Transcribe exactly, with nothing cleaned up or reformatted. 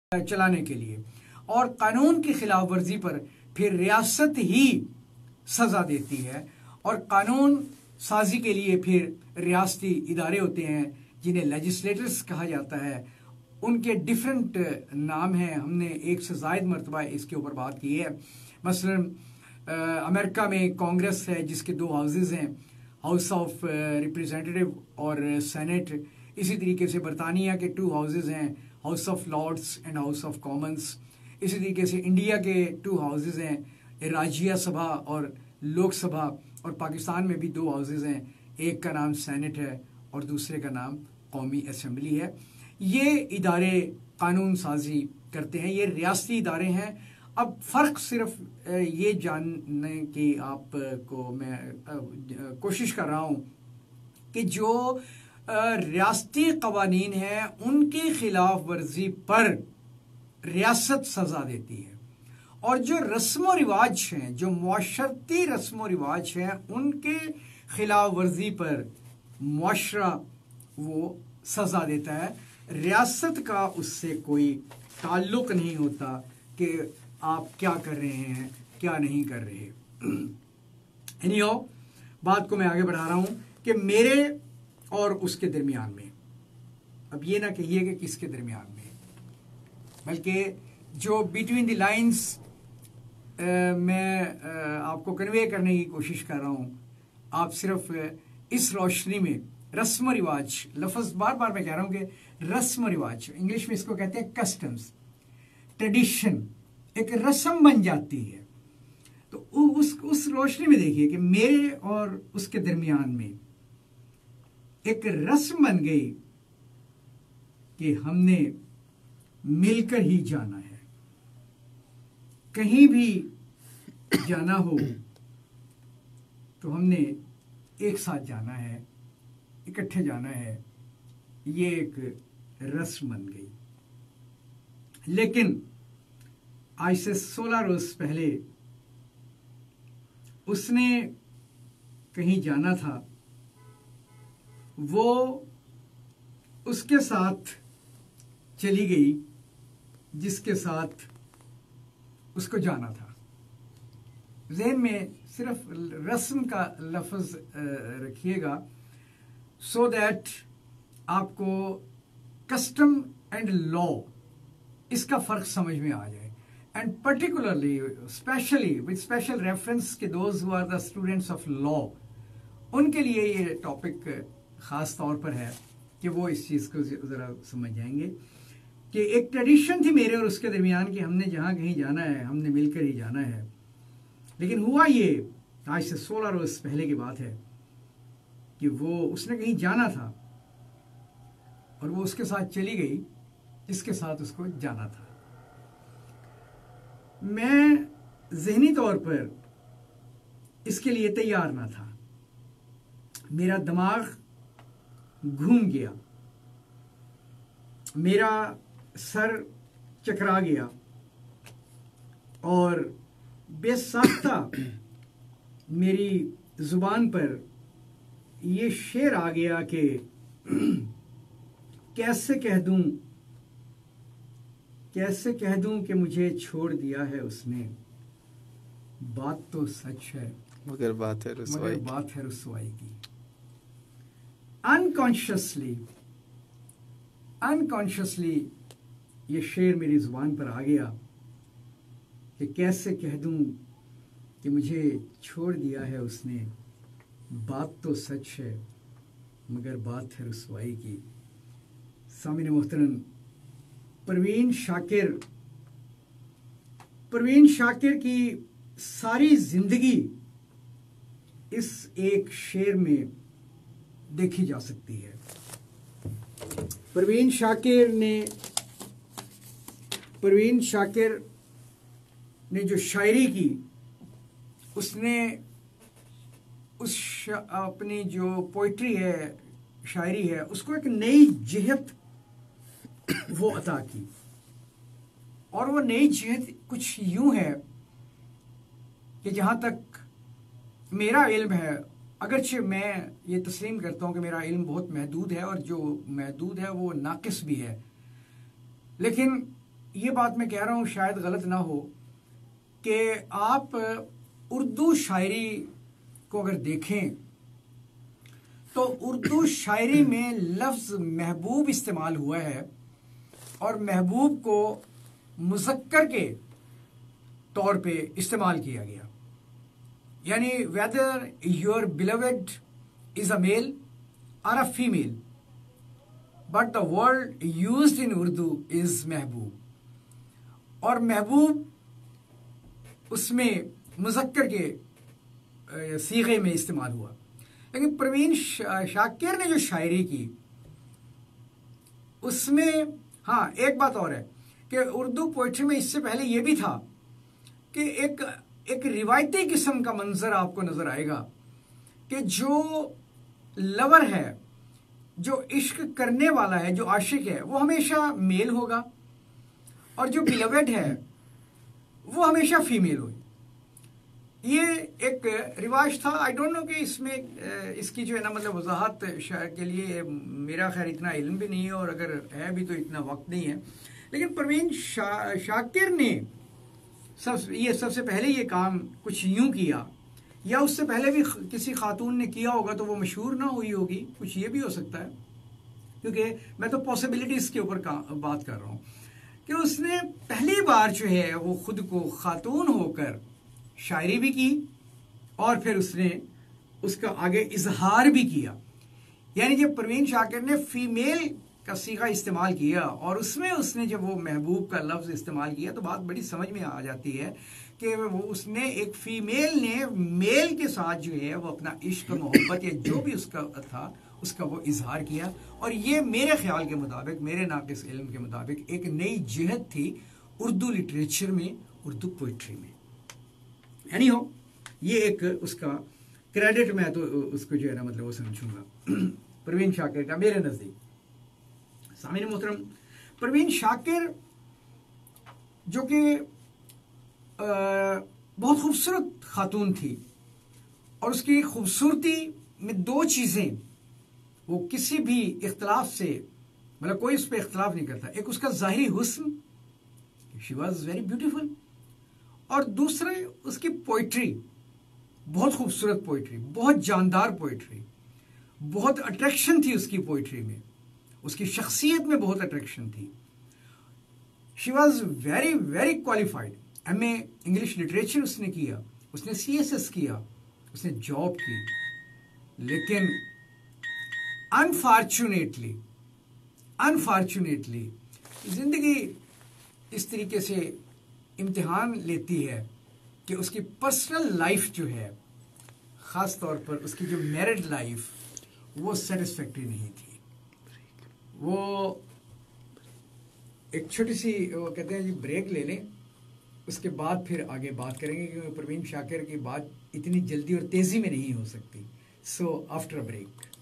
चलाने के लिए, और कानून की खिलाफ वर्जी पर फिर रियासत ही सजा देती है। और कानून साजी के लिए फिर रियासती इदारे होते हैं जिन्हें लेजिस्लेटर्स कहा जाता है। उनके डिफरेंट नाम हैं, हमने एक से ज़ायद मरतबा इसके ऊपर बात की है। मसलन अमेरिका में कांग्रेस है जिसके दो हाउसेज हैं, हाउस ऑफ रिप्रेजेंटेटिव और सेनेट। इसी तरीके से बरतानिया के टू हाउसेज हैं, house of lords and house of commons. इसी तरीके से इंडिया के टू हाउसेज हैं, राज्य सभा और लोकसभा। और पाकिस्तान में भी दो हाउसेज हैं, एक का नाम सेनेट है और दूसरे का नाम कौमी असम्बली है। ये इदारे कानून साजी करते हैं, ये रियासती इदारे हैं। अब फ़र्क सिर्फ ये जानने की आपको मैं कोशिश कर रहा हूँ कि जो रियासती कवानीन हैं उनकी खिलाफ वर्जी पर रियासत सजा देती है, और जो रस्म रिवाज हैं, जो मुआशरती रस्म रिवाज हैं, उनके खिलाफ वर्जी पर मुआशरा वो सजा देता है। रियासत का उससे कोई ताल्लुक नहीं होता कि आप क्या कर रहे हैं क्या नहीं कर रहे। एनीहो, बात को मैं आगे बढ़ा रहा हूं कि मेरे और उसके दरमियान में, अब ये ना कहिए कि किसके दरमियान में, बल्कि जो बिटवीन द लाइंस मैं आ, आपको कन्वे करने की कोशिश कर रहा हूं। आप सिर्फ इस रोशनी में रस्म रिवाज, लफ्ज़ बार बार मैं कह रहा हूं कि रस्म रिवाज, इंग्लिश में इसको कहते हैं कस्टम्स, ट्रेडिशन, एक रस्म बन जाती है। तो उस उस रोशनी में देखिए कि मेरे और उसके दरमियान में एक रस्म बन गई कि हमने मिलकर ही जाना है। कहीं भी जाना हो तो हमने एक साथ जाना है, इकट्ठे जाना है। ये एक रस्म बन गई। लेकिन आज से सोलह रोज पहले उसने कहीं जाना था, वो उसके साथ चली गई जिसके साथ उसको जाना था। ज़हन में सिर्फ रस्म का लफ्ज़ रखिएगा, सो दैट आपको कस्टम एंड लॉ इसका फ़र्क समझ में आ जाए। And particularly specially with special reference के those who are the students of law, उनके लिए ये टॉपिक ख़ास तौर पर है कि वो इस चीज़ को ज़रा समझ जाएंगे कि एक ट्रेडिशन थी मेरे और उसके दरमियान कि हमने जहाँ कहीं जाना है हमने मिलकर ही जाना है। लेकिन हुआ ये, आज से सोलह रोज पहले की बात है कि वो उसने कहीं जाना था और वो उसके साथ चली गई जिसके साथ उसको जाना था। मैं ज़हनी तौर पर इसके लिए तैयार ना था। मेरा दिमाग घूम गया, मेरा सर चकरा गया और बेसाख्ता मेरी जुबान पर ये शेर आ गया कि कैसे कह दूं कैसे कह दूं कि मुझे छोड़ दिया है उसने। बात तो सच है मगर बात है रुसवाई मगर बात है रुसवाई की। अनकॉन्शियसली अनकॉन्शियसली ये शेर मेरी जुबान पर आ गया कि कैसे कह दूं कि मुझे छोड़ दिया है उसने। बात तो सच है मगर बात है रुसवाई की। सामिन मोहतरम, परवीन शाकिर परवीन शाकिर की सारी जिंदगी इस एक शेर में देखी जा सकती है। परवीन शाकिर ने परवीन शाकिर ने जो शायरी की, उसने उस अपनी जो पोइट्री है, शायरी है, उसको एक नई जिहत वो अता की। और वो नई जिहत कुछ यूं है कि जहाँ तक मेरा इल्म है, अगरचे मैं ये तस्लीम करता हूँ कि मेरा इल्म बहुत महदूद है और जो महदूद है वो नाकिस भी है, लेकिन ये बात मैं कह रहा हूँ शायद गलत ना हो कि आप उर्दू शायरी को अगर देखें तो उर्दू शायरी में लफ्ज़ महबूब इस्तेमाल हुआ है और महबूब को मुज़क्कर के तौर पे इस्तेमाल किया गया, यानी whether your beloved is a male और a female, but the word used in Urdu is महबूब। और महबूब उसमें मुज़क्कर के सीगे में इस्तेमाल हुआ। लेकिन परवीन शाकिर ने जो शायरी की उसमें, हाँ एक बात और है कि उर्दू पोइट्री में इससे पहले ये भी था कि एक एक रिवायती किस्म का मंजर आपको नजर आएगा कि जो लवर है, जो इश्क करने वाला है, जो आशिक है, वो हमेशा मेल होगा और जो बिलवेड है वो हमेशा फीमेल होगी। ये एक रिवाज था। आई डोंट नो कि इसमें इसकी जो है ना मतलब वजाहत के लिए मेरा खैर इतना इल्म भी नहीं है, और अगर है भी तो इतना वक्त नहीं है। लेकिन परवीन शा, शाकिर ने सब ये सबसे पहले ये काम कुछ यूं किया, या उससे पहले भी किसी खातून ने किया होगा तो वो मशहूर ना हुई होगी, कुछ ये भी हो सकता है, क्योंकि मैं तो पॉसिबिलिटीज़ के ऊपर बात कर रहा हूँ कि उसने पहली बार जो है वो खुद को खातून होकर शायरी भी की और फिर उसने उसका आगे इजहार भी किया। यानी जब परवीन शाकिर ने फीमेल का सीगा इस्तेमाल किया और उसमें उसने जब वो महबूब का लफ्ज़ इस्तेमाल किया तो बात बड़ी समझ में आ जाती है कि वो उसने एक फीमेल ने मेल के साथ जो है वो अपना इश्क मोहब्बत या जो भी उसका था उसका वो इजहार किया। और ये मेरे ख्याल के मुताबिक, मेरे नाक़िस इल्म के मुताबिक एक नई जिहत थी उर्दू लिटरेचर में, उर्दू पोइट्री में। यानी हो ये एक उसका क्रेडिट मैं तो उसको जो है ना मतलब वो समझूंगा परवीन शाकिर का मेरे नज़दीक। सामीन मोहतरम, परवीन शाकिर जो कि बहुत खूबसूरत खातून थी और उसकी खूबसूरती में दो चीज़ें वो किसी भी इख्तलाफ से, मतलब कोई उस पर इख्तलाफ नहीं करता। एक उसका ज़ाहिरी हुस्न, शी वॉज वेरी ब्यूटीफुल, और दूसरे उसकी पोइट्री, बहुत खूबसूरत पोइट्री, बहुत जानदार पोइट्री, बहुत अट्रैक्शन थी उसकी पोइट्री में, उसकी शख्सियत में बहुत अट्रैक्शन थी। She was very very qualified. M A English literature उसने किया, उसने सी एस एस किया, उसने जॉब की, लेकिन अनफॉर्चुनेटली अनफॉर्चुनेटली जिंदगी इस तरीके से इम्तिहान लेती है कि उसकी पर्सनल लाइफ जो है, ख़ास तौर पर उसकी जो मैरिड लाइफ, वो सेटिस्फैक्ट्री नहीं थी। वो एक छोटी सी वो कहते हैं जी ब्रेक ले लें, उसके बाद फिर आगे बात करेंगे, क्योंकि परवीन शाकिर की बात इतनी जल्दी और तेज़ी में नहीं हो सकती। So after a break.